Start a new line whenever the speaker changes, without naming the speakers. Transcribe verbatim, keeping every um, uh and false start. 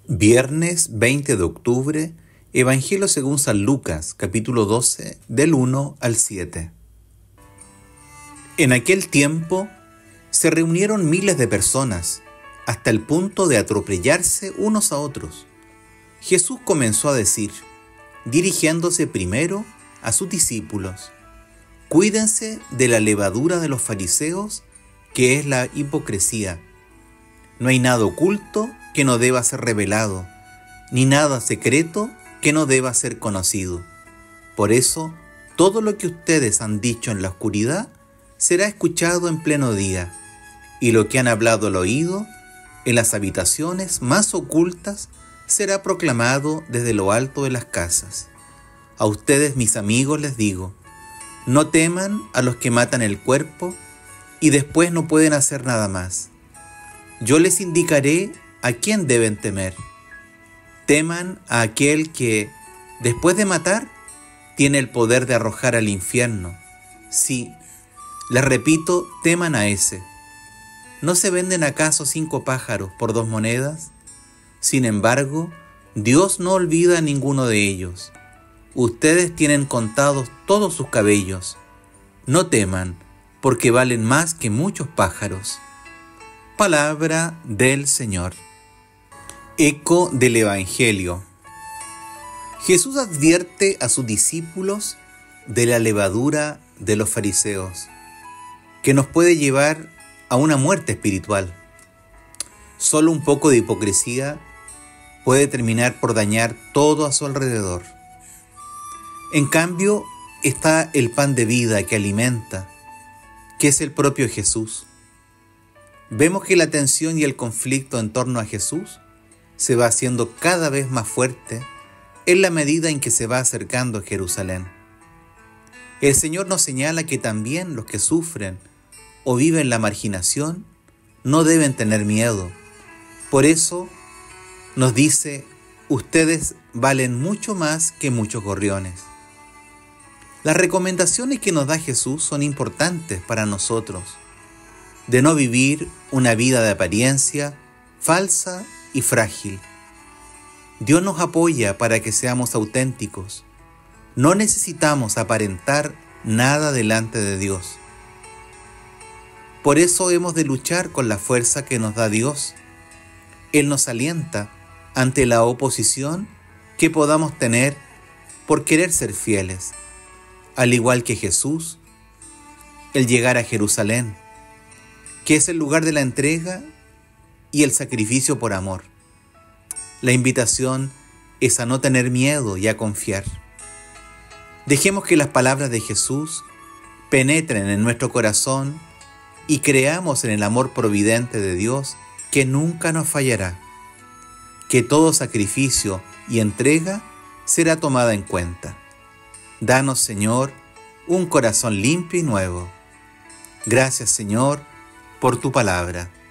Viernes veinte de octubre, Evangelio según San Lucas, capítulo doce, del uno al siete. En aquel tiempo se reunieron miles de personas, hasta el punto de atropellarse unos a otros. Jesús comenzó a decir, dirigiéndose primero a sus discípulos, cuídense de la levadura de los fariseos, que es la hipocresía. No hay nada oculto que no deba ser revelado, ni nada secreto que no deba ser conocido. Por eso, todo lo que ustedes han dicho en la oscuridad será escuchado en pleno día, y lo que han hablado al oído, en las habitaciones más ocultas, será proclamado desde lo alto de las casas. A ustedes, mis amigos, les digo, no teman a los que matan el cuerpo y después no pueden hacer nada más. Yo les indicaré a quién deben temer. Teman a aquel que, después de matar, tiene el poder de arrojar al infierno. Sí, les repito, teman a ese. ¿No se venden acaso cinco pájaros por dos monedas? Sin embargo, Dios no olvida a ninguno de ellos. Ustedes tienen contados todos sus cabellos. No teman, porque valen más que muchos pájaros. Palabra del Señor. Eco del Evangelio. Jesús advierte a sus discípulos de la levadura de los fariseos, que nos puede llevar a una muerte espiritual. Solo un poco de hipocresía puede terminar por dañar todo a su alrededor. En cambio, está el pan de vida que alimenta, que es el propio Jesús. Vemos que la tensión y el conflicto en torno a Jesús se va haciendo cada vez más fuerte en la medida en que se va acercando a Jerusalén. El Señor nos señala que también los que sufren o viven la marginación no deben tener miedo. Por eso nos dice, ustedes valen mucho más que muchos gorriones. Las recomendaciones que nos da Jesús son importantes para nosotros, de no vivir una vida de apariencia falsa y frágil. Dios nos apoya para que seamos auténticos. No necesitamos aparentar nada delante de Dios. Por eso hemos de luchar con la fuerza que nos da Dios. Él nos alienta ante la oposición que podamos tener por querer ser fieles. Al igual que Jesús, el llegar a Jerusalén, que es el lugar de la entrega y el sacrificio por amor. La invitación es a no tener miedo y a confiar. Dejemos que las palabras de Jesús penetren en nuestro corazón y creamos en el amor providente de Dios que nunca nos fallará, que todo sacrificio y entrega será tomada en cuenta. Danos, Señor, un corazón limpio y nuevo. Gracias, Señor, por tu palabra.